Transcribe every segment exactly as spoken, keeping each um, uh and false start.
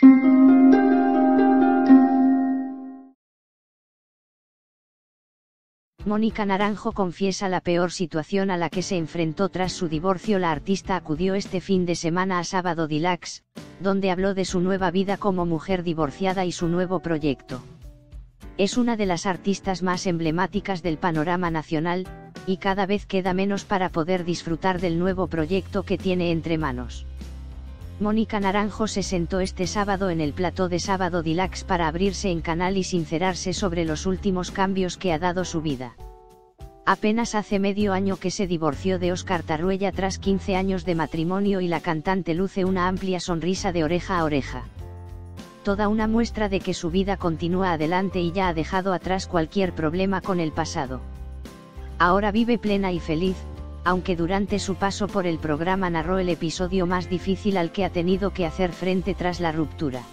Mónica Naranjo confiesa la peor situación a la que se enfrentó tras su divorcio. La artista acudió este fin de semana a Sábado Deluxe, donde habló de su nueva vida como mujer divorciada y su nuevo proyecto. Es una de las artistas más emblemáticas del panorama nacional, y cada vez queda menos para poder disfrutar del nuevo proyecto que tiene entre manos. Mónica Naranjo se sentó este sábado en el plató de Sábado Deluxe para abrirse en canal y sincerarse sobre los últimos cambios que ha dado su vida. Apenas hace medio año que se divorció de Óscar Tarruella tras quince años de matrimonio y la cantante luce una amplia sonrisa de oreja a oreja. Toda una muestra de que su vida continúa adelante y ya ha dejado atrás cualquier problema con el pasado. Ahora vive plena y feliz, aunque durante su paso por el programa narró el episodio más difícil al que ha tenido que hacer frente tras la ruptura.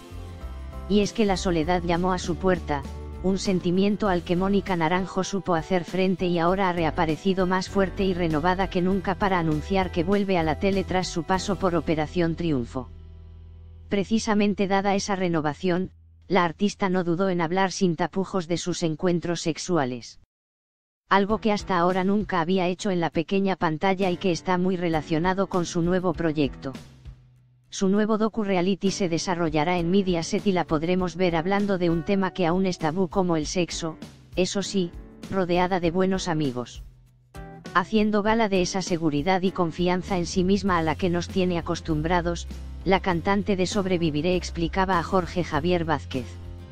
Y es que la soledad llamó a su puerta, un sentimiento al que Mónica Naranjo supo hacer frente y ahora ha reaparecido más fuerte y renovada que nunca para anunciar que vuelve a la tele tras su paso por Operación Triunfo. Precisamente dada esa renovación, la artista no dudó en hablar sin tapujos de sus encuentros sexuales. Algo que hasta ahora nunca había hecho en la pequeña pantalla y que está muy relacionado con su nuevo proyecto. Su nuevo docu-reality se desarrollará en Mediaset y la podremos ver hablando de un tema que aún es tabú como el sexo, eso sí, rodeada de buenos amigos. Haciendo gala de esa seguridad y confianza en sí misma a la que nos tiene acostumbrados, la cantante de Sobreviviré explicaba a Jorge Javier Vázquez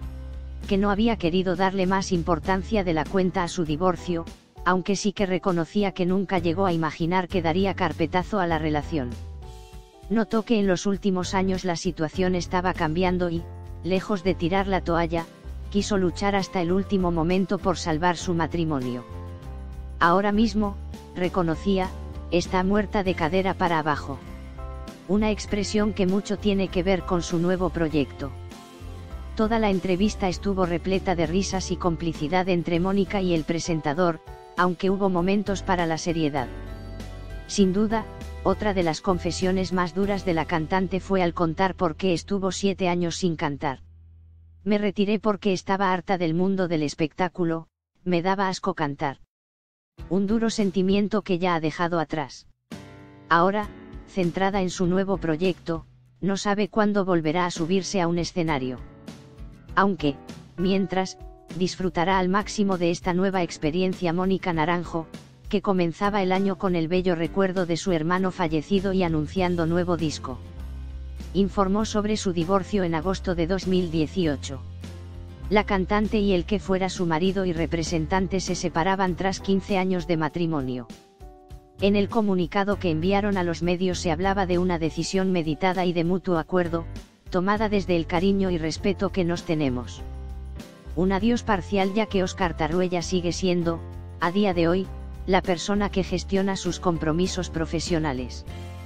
que no había querido darle más importancia de la cuenta a su divorcio, aunque sí que reconocía que nunca llegó a imaginar que daría carpetazo a la relación. Notó que en los últimos años la situación estaba cambiando y, lejos de tirar la toalla, quiso luchar hasta el último momento por salvar su matrimonio. Ahora mismo, reconocía, está muerta de cadera para abajo. Una expresión que mucho tiene que ver con su nuevo proyecto. Toda la entrevista estuvo repleta de risas y complicidad entre Mónica y el presentador, aunque hubo momentos para la seriedad. Sin duda, otra de las confesiones más duras de la cantante fue al contar por qué estuvo siete años sin cantar. Me retiré porque estaba harta del mundo del espectáculo, me daba asco cantar. Un duro sentimiento que ya ha dejado atrás. Ahora, centrada en su nuevo proyecto, no sabe cuándo volverá a subirse a un escenario. Aunque, mientras, disfrutará al máximo de esta nueva experiencia. Mónica Naranjo, que comenzaba el año con el bello recuerdo de su hermano fallecido y anunciando nuevo disco. Informó sobre su divorcio en agosto de dos mil dieciocho. La cantante y el que fuera su marido y representante se separaban tras quince años de matrimonio. En el comunicado que enviaron a los medios se hablaba de una decisión meditada y de mutuo acuerdo, tomada desde el cariño y respeto que nos tenemos. Un adiós parcial, ya que Óscar Tarruella sigue siendo, a día de hoy, la persona que gestiona sus compromisos profesionales.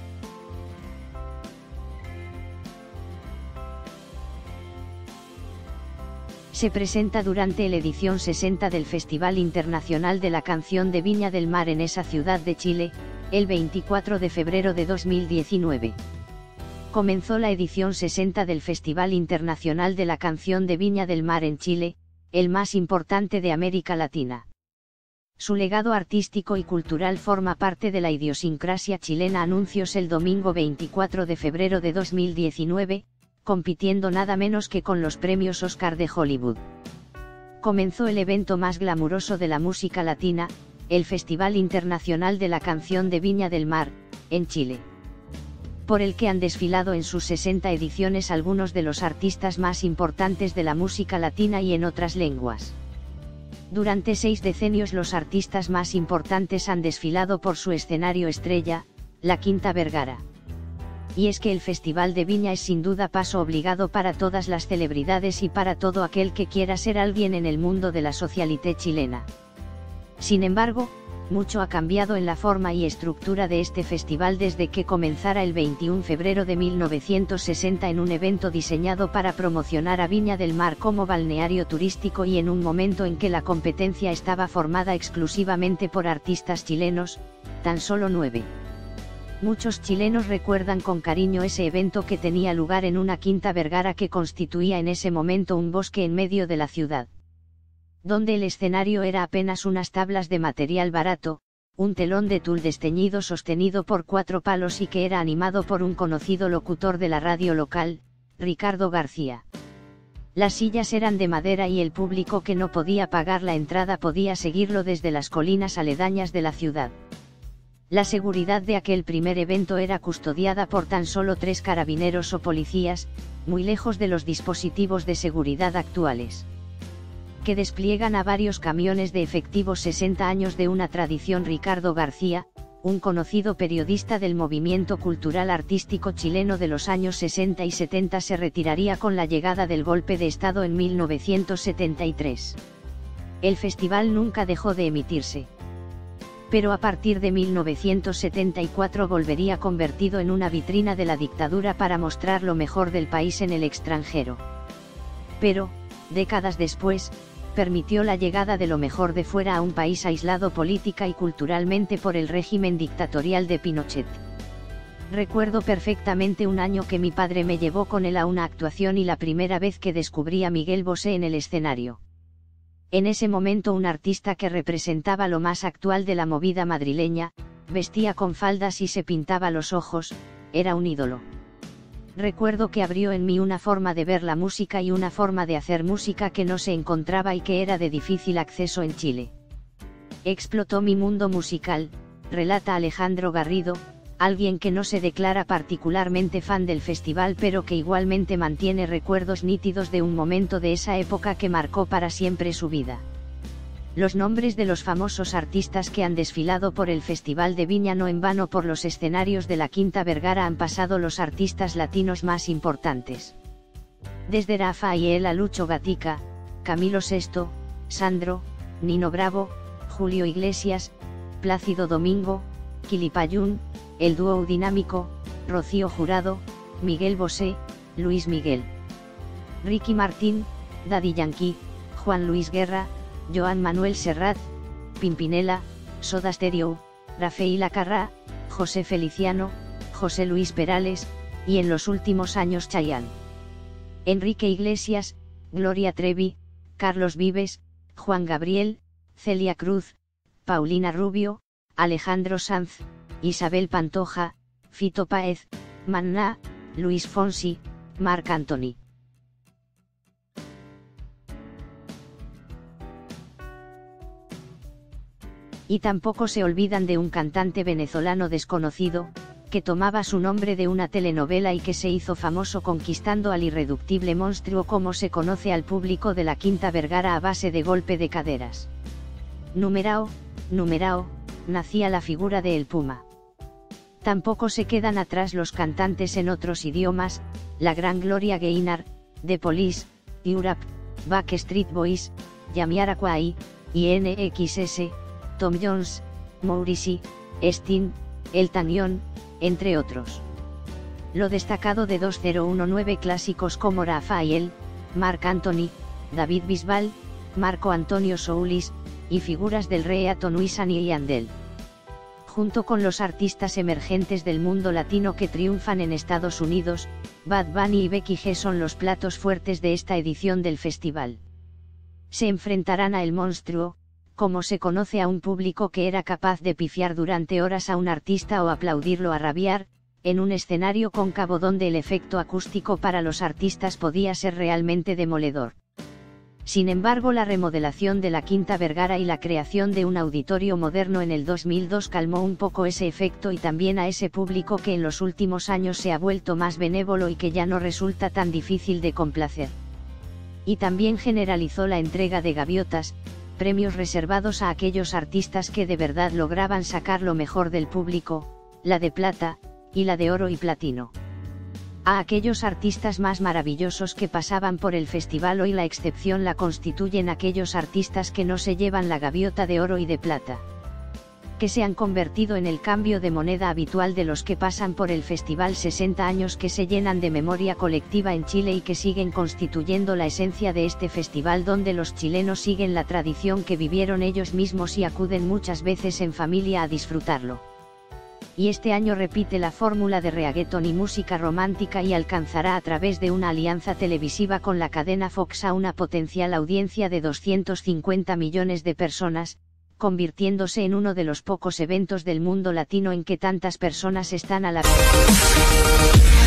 Se presenta durante la edición sesenta del Festival Internacional de la Canción de Viña del Mar en esa ciudad de Chile, el veinticuatro de febrero de dos mil diecinueve. Comenzó la edición sesenta del Festival Internacional de la Canción de Viña del Mar en Chile, el más importante de América Latina. Su legado artístico y cultural forma parte de la idiosincrasia chilena. Anuncios el domingo veinticuatro de febrero de dos mil diecinueve, compitiendo nada menos que con los premios Oscar de Hollywood. Comenzó el evento más glamuroso de la música latina, el Festival Internacional de la Canción de Viña del Mar, en Chile, por el que han desfilado en sus sesenta ediciones algunos de los artistas más importantes de la música latina y en otras lenguas. Durante seis decenios los artistas más importantes han desfilado por su escenario estrella, la Quinta Vergara. Y es que el Festival de Viña es sin duda paso obligado para todas las celebridades y para todo aquel que quiera ser alguien en el mundo de la socialité chilena. Sin embargo, mucho ha cambiado en la forma y estructura de este festival desde que comenzara el veintiuno de febrero de mil novecientos sesenta en un evento diseñado para promocionar a Viña del Mar como balneario turístico y en un momento en que la competencia estaba formada exclusivamente por artistas chilenos, tan solo nueve. Muchos chilenos recuerdan con cariño ese evento que tenía lugar en una quinta Vergara que constituía en ese momento un bosque en medio de la ciudad, donde el escenario era apenas unas tablas de material barato, un telón de tul desteñido sostenido por cuatro palos y que era animado por un conocido locutor de la radio local, Ricardo García. Las sillas eran de madera y el público que no podía pagar la entrada podía seguirlo desde las colinas aledañas de la ciudad. La seguridad de aquel primer evento era custodiada por tan solo tres carabineros o policías, muy lejos de los dispositivos de seguridad actuales, que despliegan a varios camiones de efectivos. sesenta años de una tradición. Ricardo García, un conocido periodista del movimiento cultural artístico chileno de los años sesenta y setenta, se retiraría con la llegada del golpe de Estado en mil novecientos setenta y tres. El festival nunca dejó de emitirse, pero a partir de mil novecientos setenta y cuatro volvería convertido en una vitrina de la dictadura para mostrar lo mejor del país en el extranjero. Pero, décadas después, permitió la llegada de lo mejor de fuera a un país aislado política y culturalmente por el régimen dictatorial de Pinochet. Recuerdo perfectamente un año que mi padre me llevó con él a una actuación y la primera vez que descubrí a Miguel Bosé en el escenario. En ese momento un artista que representaba lo más actual de la movida madrileña, vestía con faldas y se pintaba los ojos, era un ídolo. Recuerdo que abrió en mí una forma de ver la música y una forma de hacer música que no se encontraba y que era de difícil acceso en Chile. Explotó mi mundo musical, relata Alejandro Garrido, alguien que no se declara particularmente fan del festival pero que igualmente mantiene recuerdos nítidos de un momento de esa época que marcó para siempre su vida. Los nombres de los famosos artistas que han desfilado por el Festival de Viña. No en vano por los escenarios de la Quinta Vergara han pasado los artistas latinos más importantes. Desde Rafael a Lucho Gatica, Camilo Sesto, Sandro, Nino Bravo, Julio Iglesias, Plácido Domingo, Quilipayún, el dúo dinámico, Rocío Jurado, Miguel Bosé, Luis Miguel, Ricky Martín, Daddy Yankee, Juan Luis Guerra, Joan Manuel Serrat, Pimpinela, Soda Stereo, Rafael Acarrá, José Feliciano, José Luis Perales, y en los últimos años Chayanne, Enrique Iglesias, Gloria Trevi, Carlos Vives, Juan Gabriel, Celia Cruz, Paulina Rubio, Alejandro Sanz, Isabel Pantoja, Fito Páez, Maná, Luis Fonsi, Marc Anthony. Y tampoco se olvidan de un cantante venezolano desconocido, que tomaba su nombre de una telenovela y que se hizo famoso conquistando al irreductible monstruo como se conoce al público de la Quinta Vergara a base de golpe de caderas. Numerao, numerao, nacía la figura de El Puma. Tampoco se quedan atrás los cantantes en otros idiomas, la gran Gloria Gaynor, The Police, Europe, Backstreet Boys, Jamiroquai, I N X S, Tom Jones, Morrissey, Sting, Elton John, entre otros. Lo destacado de dos mil diecinueve clásicos como Rafael, Marc Anthony, David Bisbal, Marco Antonio Soulis, y figuras del reggaeton Wisin y Yandel. Junto con los artistas emergentes del mundo latino que triunfan en Estados Unidos, Bad Bunny y Becky G son los platos fuertes de esta edición del festival. Se enfrentarán a El Monstruo, como se conoce a un público que era capaz de pifiar durante horas a un artista o aplaudirlo a rabiar, en un escenario cóncavo donde el efecto acústico para los artistas podía ser realmente demoledor. Sin embargo, la remodelación de la Quinta Vergara y la creación de un auditorio moderno en el dos mil dos calmó un poco ese efecto y también a ese público que en los últimos años se ha vuelto más benévolo y que ya no resulta tan difícil de complacer. Y también generalizó la entrega de gaviotas, premios reservados a aquellos artistas que de verdad lograban sacar lo mejor del público, la de plata, y la de oro y platino. A aquellos artistas más maravillosos que pasaban por el festival. Hoy la excepción la constituyen aquellos artistas que no se llevan la gaviota de oro y de plata, que se han convertido en el cambio de moneda habitual de los que pasan por el festival. sesenta años que se llenan de memoria colectiva en Chile y que siguen constituyendo la esencia de este festival, donde los chilenos siguen la tradición que vivieron ellos mismos y acuden muchas veces en familia a disfrutarlo. y este año repite la fórmula de reggaeton y música romántica y alcanzará a través de una alianza televisiva con la cadena Fox a una potencial audiencia de doscientos cincuenta millones de personas, convirtiéndose en uno de los pocos eventos del mundo latino en que tantas personas están a la vez.